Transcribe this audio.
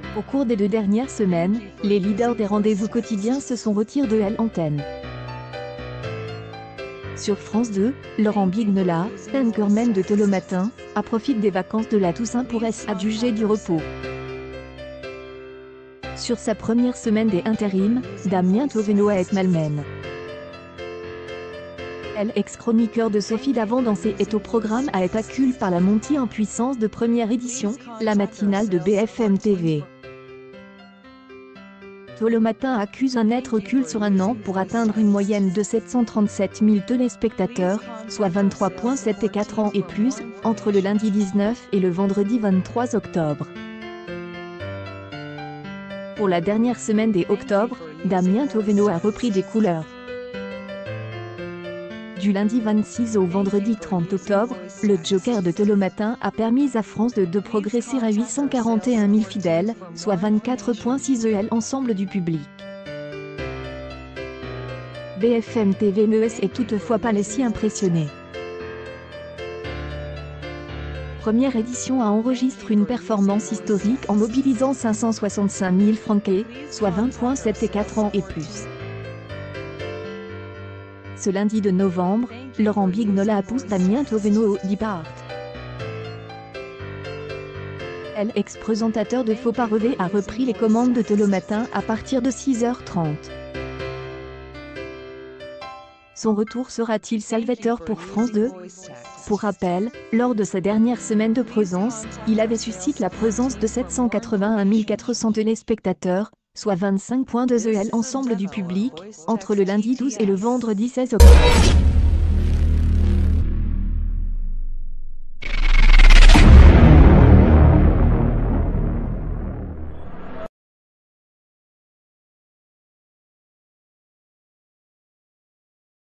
Au cours des 2 dernières semaines, les leaders des rendez-vous quotidiens se sont retirés de l'antenne. Sur France 2, Laurent Bignola, anchorman de Tôt le matin, profite des vacances de la Toussaint pour s'adjuger du repos. Sur sa première semaine des intérims, Damien Toveno est malmène. Ex-chroniqueur de Sophie Davant est au programme est accule par la montée en puissance de première édition, la matinale de BFM TV. Tôt le matin accuse un net recul sur un an pour atteindre une moyenne de 737 000 téléspectateurs, soit 23,7 et 4 ans et plus, entre le lundi 19 et le vendredi 23 octobre. Pour la dernière semaine des octobre, Damien Toveno a repris des couleurs. Du lundi 26 au vendredi 30 octobre, le Joker de Tôt le matin a permis à France 2 de progresser à 841 000 fidèles, soit 24,6 l'ensemble du public. BFM TV ne est toutefois pas laissé impressionner. Première édition enregistre une performance historique en mobilisant 565 000 franquets, soit 20,7 et 4 ans et plus. Ce lundi de novembre, Laurent Bignola pousse Damien Toveno au départ. Ex-présentateur de Faut pas rêver a repris les commandes de Tôt le matin à partir de 6h30. Son retour sera-t-il salvateur pour France 2? Pour rappel, lors de sa dernière semaine de présence, il avait suscité la présence de 781 400 téléspectateurs, soit 25,2 l'ensemble du public, entre le lundi 12 et le vendredi 16 octobre.